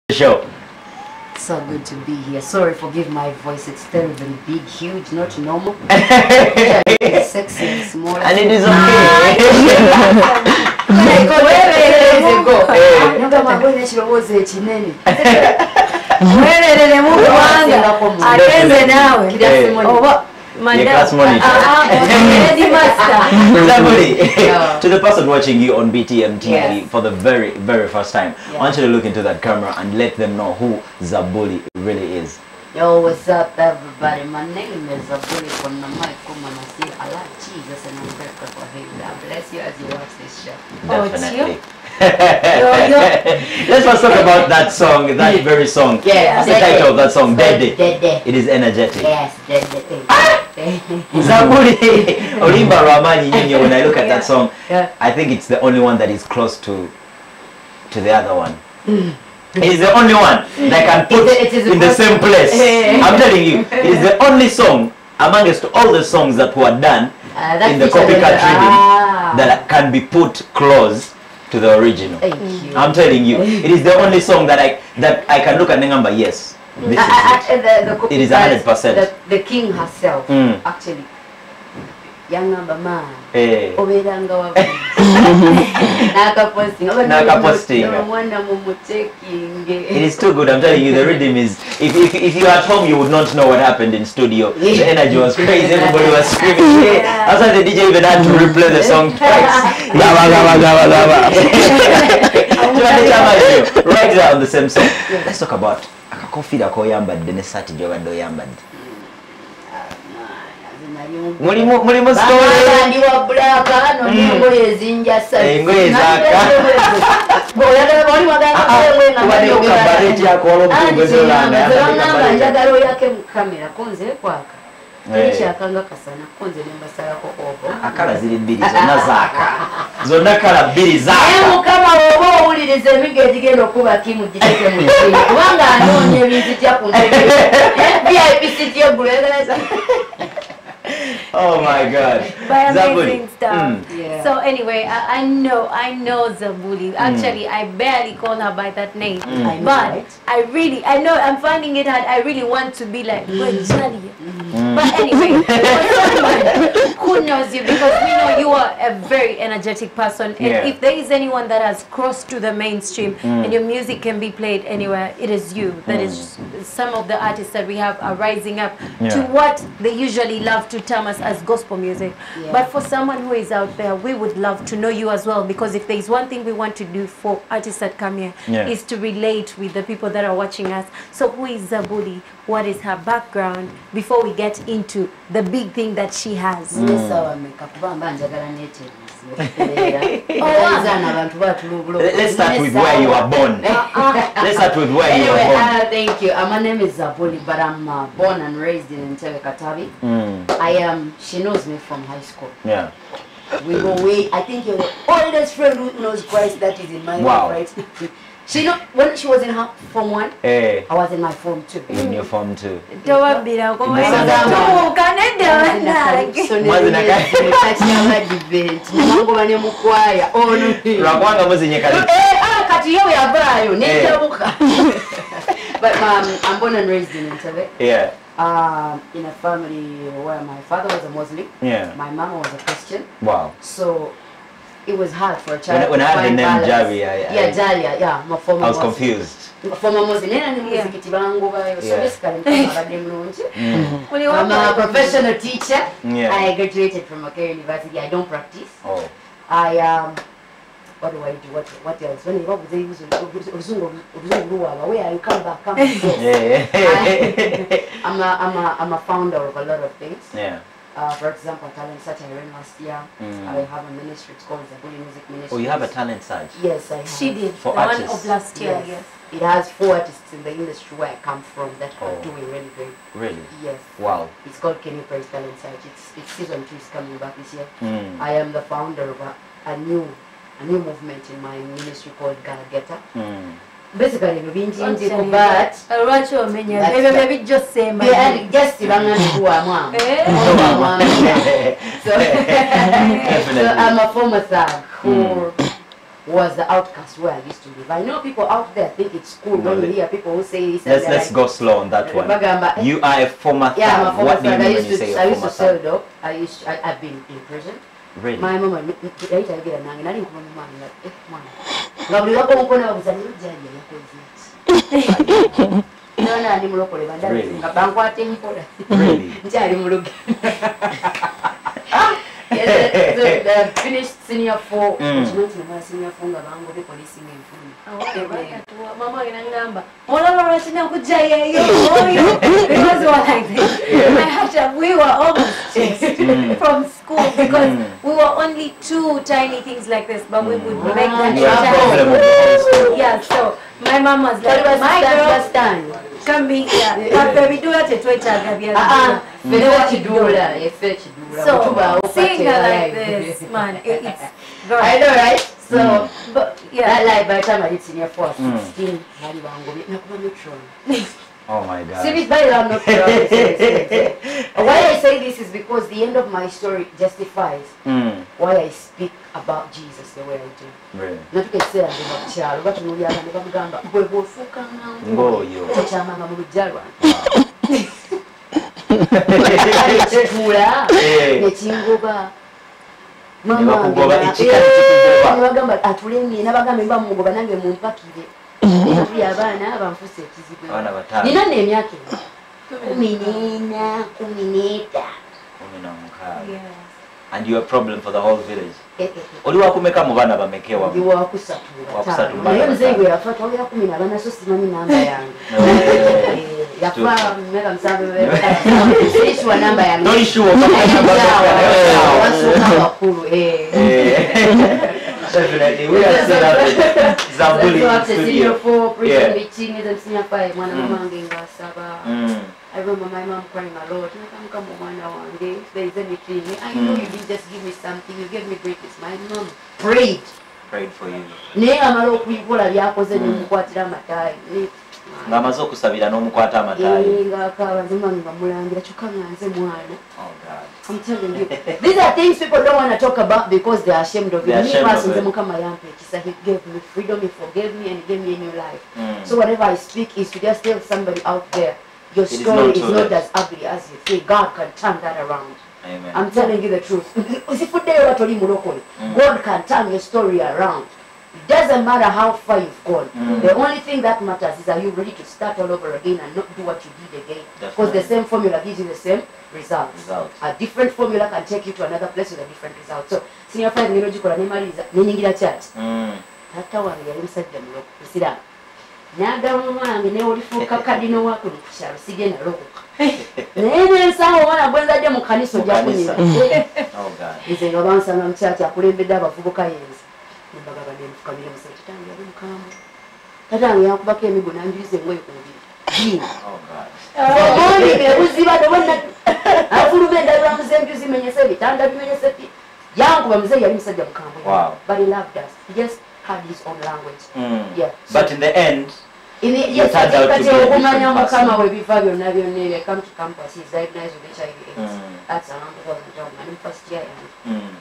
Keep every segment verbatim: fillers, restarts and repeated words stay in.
Show. So good to be here. Sorry, forgive my voice. It's terribly big, huge, not normal. It's sexy and small. And it is okay. To the person watching you on B T M T V yes. for the very, very first time, yeah. I want you to look into that camera and let them know who Zabuli really is. Yo, what's up, everybody? My name is Zabuli from the mic. Come on, I say I like Jesus and I'm grateful for him. God bless you as you watch this show. Definitely. Let's first talk about that song, that very song. Yes. What's the title of that song? Dede. Dede. It is energetic. Yes, Dede. Zabuli Olimba Ramani Nyinyo. When I look at that song, yeah. I think it's the only one that is close to to the other one. Mm. It is the only one that can put it is, it is in the same place. I'm telling you, it is the only song amongst all the songs that were done uh, in the copycat reading ah. that can be put close to the original. Thank you. I'm telling you, it is the only song that I that I can look at the number. Yes, this uh, is uh, it. The, the it is a hundred percent. The king herself, mm. actually. Young number man. Hey. Naka posting. Naka posting. It is too good. I'm telling you, the rhythm is. If if if you are at home, you would not know what happened in studio. The energy was crazy. Everybody was screaming. Hey. That's why the D J even had to replay the song twice. Right there on the same song. Let's talk about coffee that koyamba the nesati jobando yamba. Mulimo mulimo story ndi wa black ano ndi ngoye zinja sasa ngoye zaka boya bali magana wewe na wale ukabareti yako walo kugozo langa ngamba njagalo yake mu kamera konze kwaka Echi akanga kasana konze nembasala ko obo akala ziri mbiri zonna zaka zonna kala mbiri zaka emu kama obo ulirize migezi gendo kuba kimu giteke mu chini kubanga anonye bintu kya kunze V I P city eguleza. Oh my God! By amazing Zabuli. stuff. Mm. Yeah. So anyway, I, I know, I know Zabuli. Actually, mm. I barely call her by that name, mm. but right. I really, I know, I'm finding it hard. I really want to be like, mm. mm. But anyway, for someone who knows you, because we know you are a very energetic person, and yeah. if there is anyone that has crossed to the mainstream mm. and your music can be played anywhere, it is you. That mm. is some of the artists that we have are rising up yeah. to what they usually love to term us as gospel music. Yeah. But for someone who is out there, we would love to know you as well, because if there is one thing we want to do for artists that come here yeah. is to relate with the people that are watching us. So who is Zabuli? What is her background before we get into the big thing that she has? Mm. Let's start with where you were born. Let's start with where anyway, you were born. Uh, thank you. Uh, my name is Zabuli, but I'm uh, born and raised in Entebbe, Katavi. Mm. I am. Um, she knows me from high school. Yeah. We go way. I think you're the oldest friend who knows Christ that is in my wow. life, right? She know when she was in her form one. Hey. I was in my form two. In your form two. Don't be like, oh, but um, I'm born and raised in Entebbe. Yeah. Um, in a family where my father was a Muslim. Yeah. My mama was a Christian. Wow. So it was hard for a child. When, when I had the name Javi, I, I, yeah, Jalia, yeah, my former I was Muslim. confused. Former Muslim, yeah. So basically, I'm a professional teacher. Yeah. I graduated from Makere University. I don't practice. Oh. I um. What do I do? What what else? When you go with where you come back, come back. Yes. I, I'm a I'm a I'm a founder of a lot of things. Yeah. Uh, for example, Talent Search I ran last year. Mm. I have a ministry. It's called ZABULI Music Ministry. Oh, you have a Talent Search? Yes, I have. She did. For the artists. one of last year. Yes. yes. It has four artists in the industry where I come from that oh. are doing really great. Really? Yes. Wow. It's called Can You Praise Talent Search. It's it's season two is coming back this year. Mm. I am the founder of a, a new a new movement in my ministry called Galageta. Mm. Basically, we've been changing, but maybe just say my yeah, just to run into a mom. So, so I'm a former thug who was the outcast where I used to live. I know people out there think it's cool No, when you let- hear people who say this. Let's and let's like, go slow on that one. Bagamba, eh, You are a former yeah, I'm a thug. former What do you thug. I mean when used you to, say I a used to former sell thug? dope. I used to, I, I've been in prison. Really? My mama, I get a nang, and I didn't come on like, eh, man. Lovely, I go on, I was a little jelly. No, no, I'm not going to Really? I'm going to Really? Yes, so the finished senior four, Mm. which went to my senior four, I'm going to be policing in food. Mama inangamba olala lwakina kujayo oyo because we were like this. I had to, we were almost chased from school because we were only two tiny things like this, but we would make that You have a child. problem with the whole school. Yeah, so my mom was But like, it was my stand, girl, stand. come be here. But baby, do that at Twitter. Ah, fetch dula, a fetch dula. So seeing her like this, man, it, it's very. I know, right? So, Mm. But that yeah, like by the time I did senior four, Mm. sixteen, I did one go. No, come on, try. Oh my God. See, this by the not Why I say this is because the end of my story justifies Mm. why I speak about Jesus the way I do. Really? Natukeseera ndi mu kyalo batunuulira ne bamugamba gwe bw'ofuuka Ng'oyo. kyokyamanga mu lujja lwange Wow. kituula Eh. nekingoba Ne bakugoba ekika ne kikugoba. nebagamba atulemye nabagamba mba mugoba nange mumpakire tuli abaana banfuuse ekizibu Abaana bataano. nina nno emyaka ena kumi n'ena kumi n'etaano Kumi na mukaaga. yes. And you are a problem for the whole village. Eh, eh, eh. Oli wakumeka mu baana bameke ndi wamu? wakusatu Wakusatu mu naye baana nze bataano. gwe yafa twogera kumi na bana so simanyi namba yange Eh. yafa mmeka musanvu sirishwa namba yange Toli sure. wasuuka bakulu Eh. Definitely. We are set up with Zabuli in studio. Yeah. mwana Mm. wange ngasaba Mm. I remember my mom crying a lot. Come mwana wange, if there is anything, I know you didn't just give me something, you gave me greatness. My mom prayed. Prayed for you. Naye amala okuyikola byakoze nemukwatira amatayi Ng'amaze okusabira n'omukwata amatayi. ng'akaaba nze mwange nga mulangira kyokka nga nze mwana. Oh God. I'm telling you, these are things people don't want to talk about because they are ashamed of it. They are Me ashamed of personally, it. Mukama yampe ekisa, he gave me freedom, he forgave me, and he gave me a new life. Mm. So whatever I speak is to just tell somebody out there, your It is story not is too not late. as ugly as you think. God can turn that around. Amen. I'm telling you the truth. Usifuddeyo watoli mulokole. Mm. God can turn your story around. It doesn't matter how far you've gone. Mm. The only thing that matters is are you ready to start all over again and not do what you did again. Because the Definitely. same formula gives you the same results. Results. A different formula can take you to another place with a different result. So senior five ngero gikola nemaliza nenyingira chat. Mm. Tata wange yali musajja muloko kusira. N'agamba mwange ne olifuuka kadino wako mu kyalo sigenda lokoka. Naye n'ensawo omwana bwenzadde mu kanisa ojja Mu kanisa. kunyira. Oh God. Nze nga bansanga mu kyaki akulembedde abavubuka yenzi. Nembaga ndemufukamira musajja kitange yali mukambwe. Tatange yankubako emigo nanjuliza engoye ku mubiri. Oh God. Obundi ebuziba dobona afuluma endabira muzenju zimenyese ebitanda bimenyese pi. Yankuba muzeeyi yali musajja mukambwe. Wow. But he loved us. He just had his own language. Mm. Yeah. So- But in the end, In the, You yes, turned out to kati be a okumanya different person. mukama we biva byonna byonna ebyo come to campus he's diagnosed with H I V AIDS. Mm. That's around two thousand twelve. I'm first year yange. mm.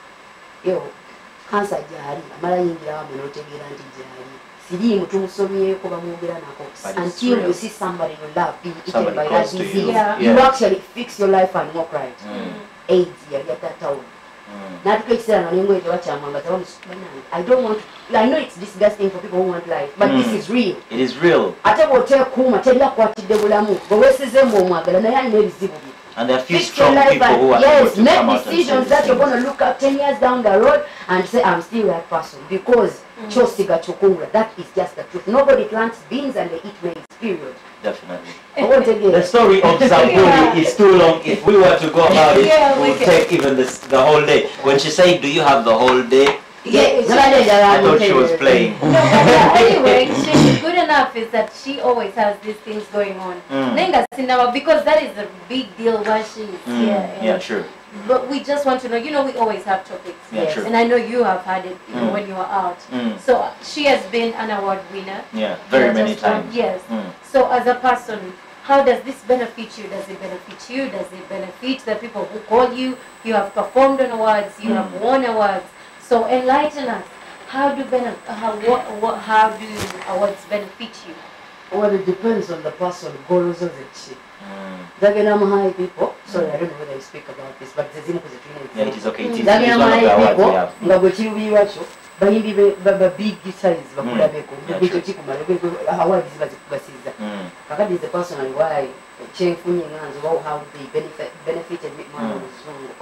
Yo, kansa gyali amala yingira wamu n'otegeera nti gyali. Siriimu tumusomyeko bamwogera nako. But it's Until real. you see somebody you love being eaten Somebody by that close to you. disease, Yeah. you Yeah. actually fix your life and walk right. Mm. AIDS yali yatatawo. Mm. Natuka ekiseera nga nengoye tebakyamwanga tebamusubanange. I don't want to, I know it's disgusting for people who want life, but Mm. this is real. It is real. Ate bw'oteekuuma teri akwatidde bulamu bwe weesizeemu omwagala naye alina ebizibu bye. And there are few Fix your strong life people and who are yes, able to make come out and say decisions these that you're things. going to look up ten years down the road and say, I'm still that person because kyosiga kyokungula. That is just the truth. Nobody plants beans and they eat maize, period. Definitely. I won't take The it. story of Zabuli Yeah. is too long. If we were to go about it, Yeah, it we would can. take even this, the whole day. When she said, do you have the whole day? Yes, I thought she was playing. No, but uh, anyway, she's good enough is that she always has these things going on. Mm. Nenga Sinawa, because that is a big deal why she is Mm. here. and- Yeah, true. But we just want to know, you know, we always have topics. Yeah, Yes. true. And I know you have had it, you know, Mm. when you were out. Mm. So uh, she has been an award winner. Yeah, very You know, many just one- times. Yes. Mm. So as a person, how does this benefit you? Does it benefit you? Does it benefit the people who call you? You have performed on awards, you Mm. have won awards. So enlighten us. how do ben how what, what how do awards benefit you? Well, it depends on the person. Goals of the chick. They're high people. Sorry, I don't know whether you speak about this, but there's yeah, it is okay. It is, it is they're one of the awards we have. Nga bwe kirubi wacho bayimbi ba big size bakulabeko ekyo kikumala awards bazikubasiza kakati the personal why kyenfunye nganze wow how they benefit benefited me mwana muzungu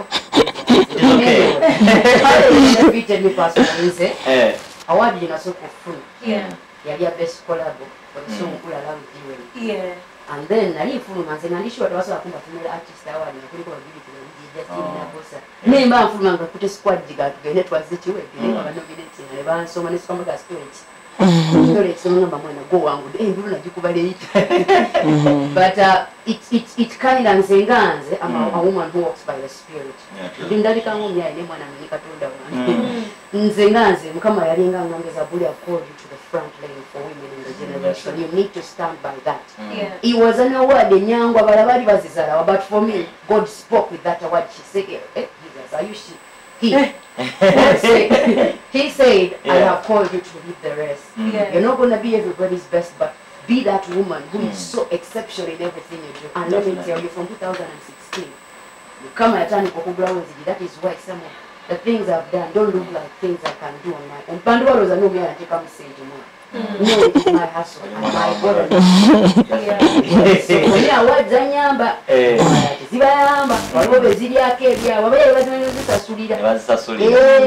benefited me personally nze award inasoko fun yeah yali ya best collab omusonga kulala mutiwe yeah and then nali mfuluma nze nali sure twasobola kumba female artist award kuliko babiri Justin na bossa nemba mfuluma nga kute squad diga tugende twaze kiwe nga banominate ne bansoma ne soma ga storage storage songa mwana go wangu eh ndulu najikubale yiti but uh, it it it kind of nzenganze I'm a, a woman who walks by the spirit ndindali kangu mya ile mwana mnika tunda wangu nzenganze mukama yalinga ngangeza buli called you to the front line for women in the generation you need to stand by that yeah it was an award nyangwa balabali bazizala but for me God spoke with that award she said eh Jesus are you she he said, he said yeah. I have called you to lead the rest yeah. You're not going to be everybody's best but be that woman who mm. is so exceptional in everything you do and Definitely. Let me tell you from two thousand sixteen you come at time that is why some of the things I've done don't look like things I can do on my own. Pandora was a no me and take come say tomorrow. No, it is my hustle and my God. So when I was Zanyamba, Zibayamba, whatever Zidia Kebia, whatever was a Sulida. It was a Sulida.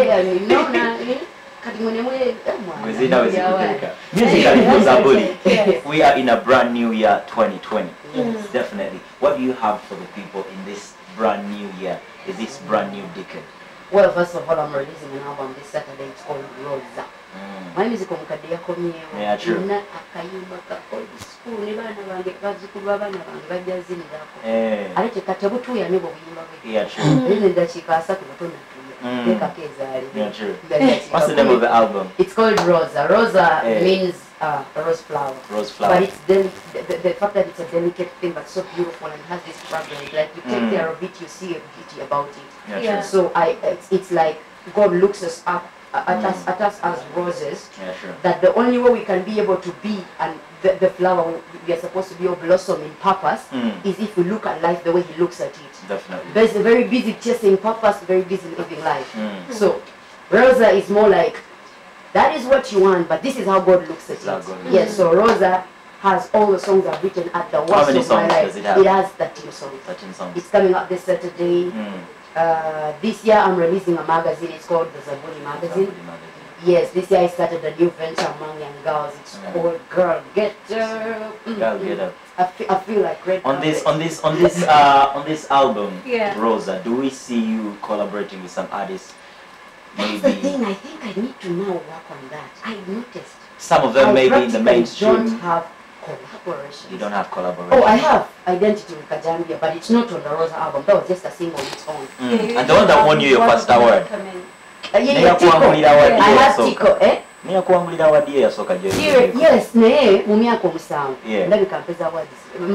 We are in a brand new year twenty twenty. Yes. Definitely. What do you have for the people in this brand new year? Is this brand new decade? Well, first of all, I'm releasing an album this Saturday. It's called Rosa. Mm. My music is called Yeah, true. Na akayumba ka old school ne bana bange bazukulu abana bange bajazimirako. Eh. Alete katebutu ya nebo buyimba bwe. Yeah, true. Ile ndachika asatu batona tuya. Eka kezali. Yeah, true. What's the name of the album? It's called Rosa. Rosa eh. means uh, rose flower. Rose flower. But it's the, the, the fact that it's a delicate thing but so beautiful and has this fragrance. Like you take mm. care of it, you see a beauty about it. Yeah, yeah. True. So I, it's, it's like God looks us up at, mm. us, at us as roses. Yeah, sure. That the only way we can be able to be and the, the flower we are supposed to be a blossom in purpose mm. is if we look at life the way He looks at it. Definitely. There's a very busy chasing purpose, very busy living life. Mm. So Rosa is more like that is what you want, but this is how God looks at it. Yes. So Rosa has all the songs I've written at the worst of my life. Does it, have? It has thirteen songs. thirteen songs. It's coming up this Saturday. Mm. Uh, this year I'm releasing a magazine. It's called the ZABULI magazine. Zabuli magazine. Yes, this year I started a new venture among young girls. It's mm. called Girl Get Up. Girl Get Up. I feel, I feel like red on this on this on this uh on this album, yeah. Rosa. Do we see you collaborating with some artists? That's maybe the thing. I think I need to now work on that. I noticed some of them I maybe in the mainstream. Don't have collaboration. You don't have collaboration. Oh, I have Identity with Kajambia, but it's not on the Rosa album. That was just a single on its own. Mm. Yeah, and the one that won you your first award. Uh, yeah, yeah, Tico. Yeah. I have Tico, eh? Niya kuangulira award ya soka je. Yes, ne mu myaka omusanvu. Yeah. Ndabika mpeza awards.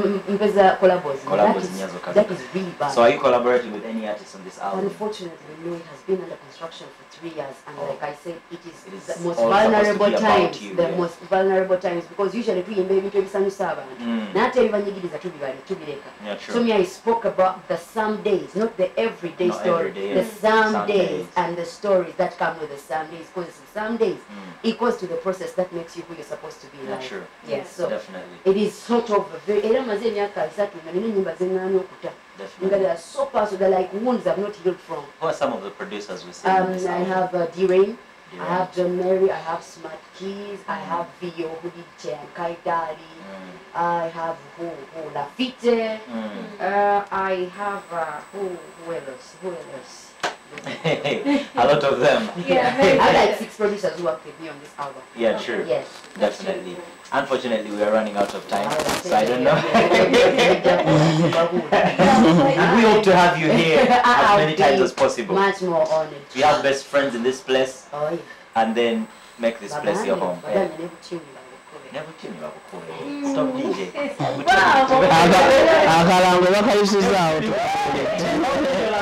Mpeza collabos. Collabos nyazo kabisa. That is really bad. So are you collaborating with any artists on this album? Unfortunately, no. It has been under construction for three years, and oh. like I said, it is, it is the most all vulnerable times. you, the yeah. most vulnerable times because usually we ebintu ebisanyusa abantu. Nate ebibanyigiriza tubibali tubireka. So me I spoke about the some days, not the everyday not story. Every day, the yeah. some, some days, days and the stories that come with the some days, because some days mm. equals to the process that makes you who you're supposed to be. Yeah, like. sure. Yes, so definitely. it is sort of a very era maze emyaka isatu nga nina nyimba zengana okuta. Nga they are so personal, they're like wounds I've not healed from. Who are some of the producers we see? Um, I have uh, D-Rain, I have John Mary, I have Smart Keys, mm. I have Vio, Hudiche, and Kai Dali, mm. I have who, who Lafite, mm. uh, I have uh, who, who else, who else? A lot of them. Yeah, I have like six producers who work with me on this album. Yeah, true. Yes. Definitely. Unfortunately, we are running out of time, so I don't know. We hope to have you here as many times as possible. Much more honored. We have best friends in this place, oh, yeah. and then make this place your home. Yeah. Never tune you up. Stop D J. Wow.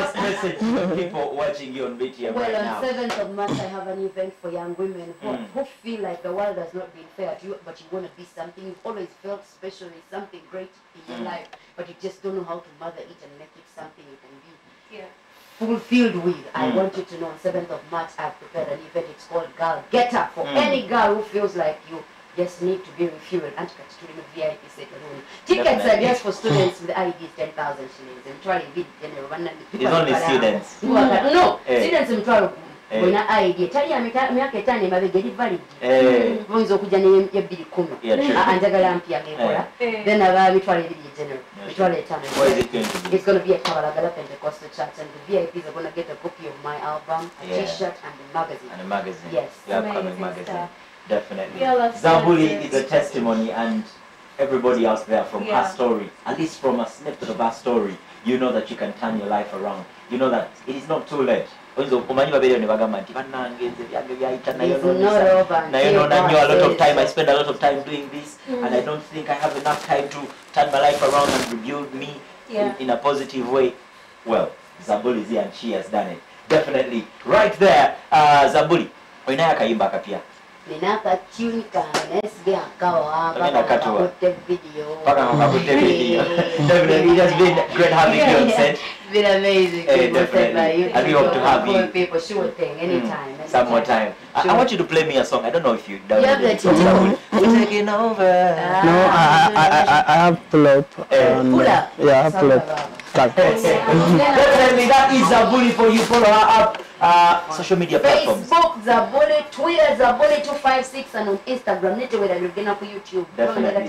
message to people watching you on B T M well, right on now? seventh of March, I have an event for young women who, Mm. who feel like the world has not been fair to you, but you want to be something. You've always felt special, there's something great in your Mm. life, but you just don't know how to mother it and make it something you can be Yeah. fulfilled with. I Mm. want you to know on seventh of March, I've prepared an event. It's called Girl Get Up for Mm. any girl who feels like you just need to be refueled. And to the V I P set alone. Tickets Definitely. are just for students with I Ds ten thousand shillings. And try to be general. It's only students. No, Eh. students mtwalo Eh. wena I D. Tali ya mita- miaka etano emabega eri valid. Eh. Oyinza okujja ne ebbiri kumi. Yeah, true. Ah, njagala mpya ngekola. Eh. Then aba mitwalo ebiri ye general. Yeah, Mitwalo sure. etaano. What is it going to be? It's going to be at Kabalagala Pentecostal Church, and the V I Ps are going to get a copy of my album, a Yeah. T-shirt, and a magazine. And a magazine. Yes. The upcoming Amazing magazine. stuff. Definitely. Yeah, that's Zabuli good. is a testimony, and everybody else there from Yeah. her story, at least from a snippet of her story, you know that you can turn your life around. You know that it is not too late. Omanyi babere ne bagamba nti bannange nze byange byayita nayo It's not over nayo until nona nnyo a lot God of time. I says spend a lot of time doing this, and I don't think I have enough time to turn my life around and rebuild me Yeah. in, in a positive way. Well, Zabuli is here and she has done it. Definitely. Right there, uh, Zabuli. Oinayo akayimba akapya. Nina akatune kange naye sigera nkawa Togenda katuwa. kakutte video. Paka ngakute video. Definitely, it has been great having you on set. It's been amazing. Eh, People said by definitely. you. And we hope to have you. People, sure thing, anytime. Mm, some more time. I, I Sure. want you to play me a song. I don't know if you You have downloaded the it. T V. We're taking over. No, I, I, I, I have pull up. Eh. and, Pull uh, up. Yeah, I have pull up. Start. Definitely, that is Zabuli for you. Follow her up. Uh, social media platforms. Facebook, Zabuli, Twitter, Zabuli two five six, and on Instagram. Netewera lugena ku YouTube. Definitely.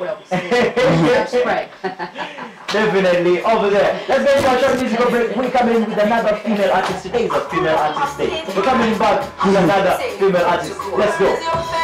Subscribe. Definitely over there. Let's get into a short musical break. We're coming in with another female artist. Today is a female artist day. We're coming back with another female artist. Let's go.